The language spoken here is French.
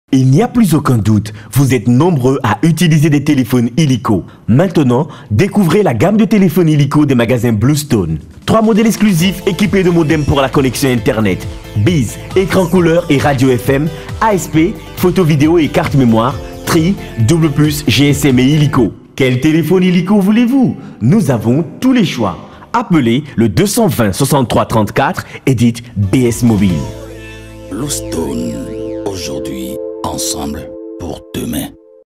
Il n'y a plus aucun doute, vous êtes nombreux à utiliser des téléphones illico. Maintenant, découvrez la gamme de téléphones illico des magasins Bluestone. 3 modèles exclusifs équipés de modems pour la connexion Internet, BIS, écran couleur et radio FM, ASP, photo vidéo et carte mémoire, Tri, double plus, GSM et illico. Quel téléphone illico voulez-vous? Nous avons tous les choix. Appelez le 220 63 34 et dites BS Mobile. Bluestone, aujourd'hui, ensemble pour demain.